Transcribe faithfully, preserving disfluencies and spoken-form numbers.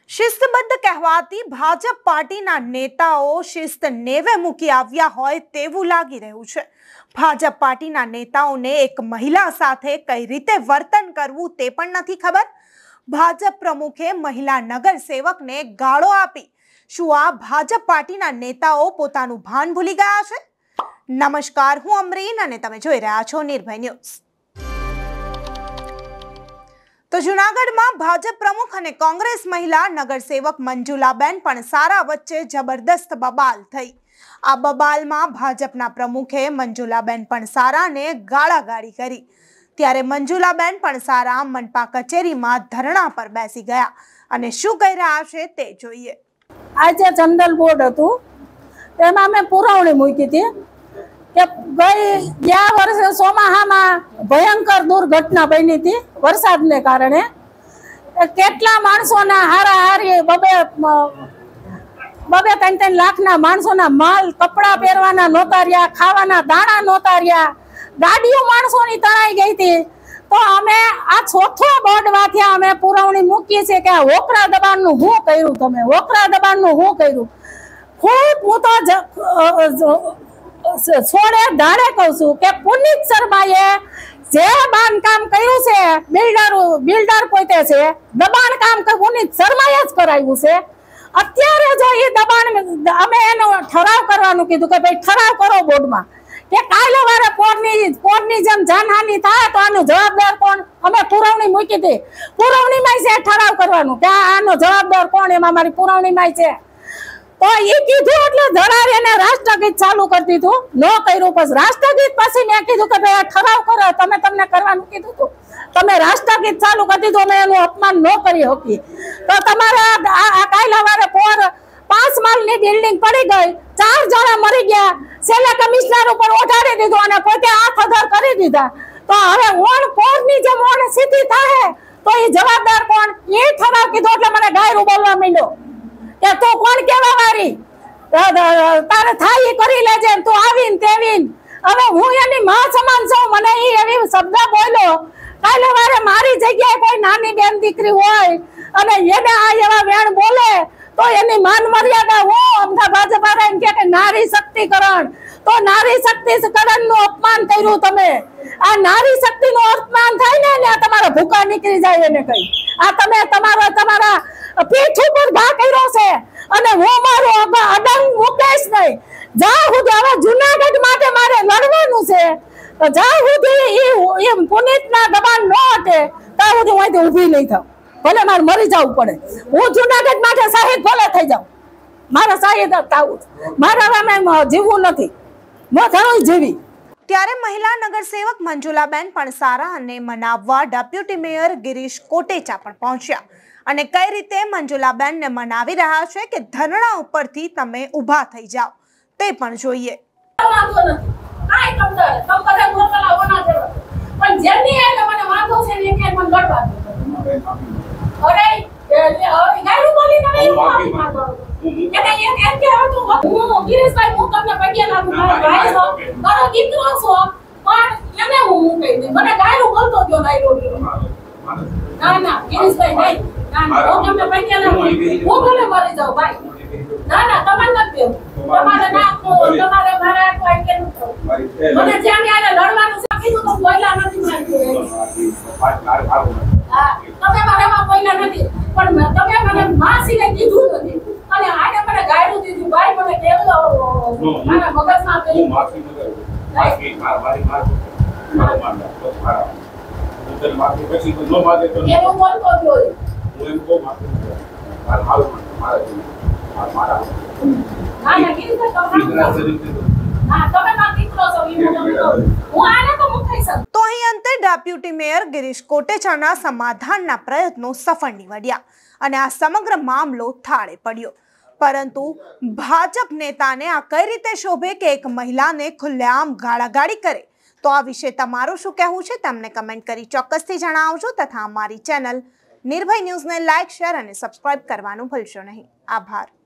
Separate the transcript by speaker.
Speaker 1: શિસ્તબદ્ધ કહેવાતી ભાજપ પાર્ટીના નેતાઓ શિસ્ત નેવે મૂકી આવ્યા હોય તેવું લાગી રહ્યું છે। ભાજપ પાર્ટીના નેતાઓને એક મહિલા સાથે કઈ રીતે વર્તન કરવું તે પણ નથી ખબર। ભાજપ પ્રમુખે મહિલા નગર સેવકને ગાળો આપી। શું આ ભાજપ પાર્ટીના નેતાઓ પોતાનું ભાન ભૂલી ગયા છે? નમસ્કાર, હું અમરીન અને તમે જોઈ રહ્યા છો નિર્ભય ન્યૂઝ। તો જૂનાગઢમાં ભાજપ પ્રમુખ અને કોંગ્રેસ મહિલા નગરસેવક મંજુલાબેન પણસારા વચ્ચે જબરદસ્ત બબાલ થઈ। આ બબાલમાં ભાજપના પ્રમુખે મંજુલાબેન પણસારાને ગાળાગાળી કરી, ત્યારે મંજુલાબેન પણસારા મનપા કચેરીમાં ધરણા પર બેસી ગયા અને શું કહી રહ્યા છે તે જોઈએ।
Speaker 2: આજે જનરલ બોર્ડ હતું, તેમાં મેં પુરવણી મૂકી હતી કે ગઈ ગયા વર્ષે ચોમાસામાં ભયંકર દુર્ઘટના બની હતી વરસાદને કારણે। કેટલા માણસોના હારાહારી બબે બબે ત્રણ ત્રણ લાખના માણસોના માલ કપડા પહેરવાના નહોતા રહ્યા, ખાવાના દાણા નહોતા રહ્યા, ગાડીઓ માણસોની તણાઈ ગઈ હતી। તો અમે આ ચોથો બોર્ડ વાથ્યા અમે પુરવણી મૂકી છે કે આ વોકરા દબાણનું શું કર્યું, તમે વોકરા દબાણનું શું કર્યું। ખૂબ હું તો છોડે દાડે કહું છું કે પુનિત શર્માએ જે બાંધકામ કર્યું છે, બિલ્ડર બિલ્ડર પોતે છે, દબાણ કામ પુનિત શર્માએ જ કરાવ્યું છે। અત્યારે જો એ દબાણ અમે એનો ઠરાવ કરવાનું કીધું કે ભાઈ ઠરાવ કરો બોર્ડમાં કે કાલે વારે પોરની પોરની જેમ જાનહાનિ થાય તો આનો જવાબદાર કોણ। અમે પુરવણી મૂકી હતી, પુરવણીમાં છે ઠરાવ કરવાનું કે આનો જવાબદાર કોણ, એમાં મારી પુરવણીમાં છે। તો એ કીધું એટલે ધડાવી એને રાષ્ટ્રગીત ચાલુ કરી દીધું, ન કર્યું। પછી રાષ્ટ્રગીત પછી મેં કીધું કે ભાઈ આ ઠરાવ કરો, તમે તમને કરવાનું કીધું હતું, તમે રાષ્ટ્રગીત ચાલુ કરી દીધું, અમે એનું અપમાન ન કરી શકી। તો તમારે આ કાયલા વારે પોર પાંચ માળની બિલ્ડિંગ પડી ગઈ, ચાર જણા મરી ગયા, છેલ્લે કમિશનર ઉપર ઓઢાડી દીધું અને પોતે હાથ અધર કરી દીધા। તો હવે ઓણ પોરની જેમ ઓણ સીધી થાય તો એ જવાબદાર કોણ? એ ઠરાવ કીધો એટલે મને ગાયરું બોલવા માંડ્યો કે તું કોણ કેવા વારી, તારે થાય એ કરી લેજે, તું આવીને તેવીને। હવે હું એની માં સમાન છું, મને એ એવી શબ્દ બોલ્યો। કાલે વારે મારી જગ્યાએ કોઈ નાની બેન દીકરી હોય અને એને આ એવા વેણ બોલે તો એની માન મર્યાદા હું અમદાવાદ ભાજપ એમ કે નારી શક્તિકરણ, તો નારી શક્તિકરણ નું અપમાન કર્યું તમે। આ નારી શક્તિ નું અપમાન થાય ને એટલે તમારા ભૂકા નીકળી જાય એને કઈ। આ તમે તમારા તમારા પીઠ ઉપર ઘા કર્યો છે અને હું મારું અડંગ મુકેશ નહીં। જ્યાં સુધી હવે જુનાગઢ માટે મારે લડવાનું છે, તો જ્યાં સુધી એ પુનિતના દબાણ ન હટે ત્યાં સુધી હું અહીંથી ઊભી નહીં થાઉં, ભલે મારે મરી જવું પડે। હું જુનાગઢ માટે શહીદ ભલે થઈ જાઉં, મારે શહીદ જ થવું, મારે હવે જીવવું નથી, હું થયું જીવી।
Speaker 1: ત્યારે મહિલા નગરસેવક મંજુલાબેન પણસારા અને મનાવવા ડેપ્યુટી મેયર ગિરીશ કોટેચા પણ પહોંચ્યા અને કઈ રીતે મંજુલાબેનને મનાવી રહ્યા છે કે ધરણા ઉપરથી તમે ઊભા થઈ જાઓ તે પણ જોઈએ।
Speaker 2: પણ જેની એટલે મને વાંધો છે ને કે મને લડવા દો। અરે ગાયરું બોલી ને હું માફી માંગુ કે એ એમ કે હતું હું ગિરીશભાઈ હું તમને પગે લાગુ, મારો ભાઈ છો, મારો દીકરો છો, પણ એને હું મૂકી દે, મને ગાયરું બોલતો ગયો ગાયરો। ના ના ગિરીશભાઈ નહીં, ના હું તમને પગે લાગુ, હું ભલે મરી જાઉં ભાઈ, ના ના તમારે નથી દેવું, તમારે ના તમારે મારા કોઈ કે નથી, મને જ્યાં ન્યાય લડવાનું છે કીધું તો બોયલા નથી મારી। હા તમે મને માં બોયલા નથી, પણ તમે મને માસીને કીધું નથી અને આને મને ગાયરું દીધું, ભાઈ મને કેવું મારા મગજમાં પેલું માફી નગર માફી મારી મારી મારો માનતો મારા હું તને માફી પછી નો માગે તો એવું બોલતો જોઈ હું એમ કો માફી માર હાલ મારા મારા ના ના કીધું તો હા તમે માં દીકરો છો ઈ હું હું આને તો મુકાઈ શકું।
Speaker 1: તો અહીં અંતે ડેપ્યુટી મેયર ગિરીશ કોટેચાના સમાધાનના પ્રયત્નો સફળ નીવડ્યા અને આ સમગ્ર મામલો થાળે પડ્યો। પરંતુ ભાજપ નેતાને આ કઈ રીતે શોભે કે એક મહિલાને ખુલ્લેઆમ ગાળાગાળી કરે? તો આ વિશે તમારું શું કહેવું છે તમને કમેન્ટ કરી ચોક્કસથી જણાવજો તથા અમારી ચેનલ નિર્ભય ન્યૂઝને લાઇક, શેર અને સબસ્ક્રાઇબ કરવાનું ભૂલશો નહીં। આભાર।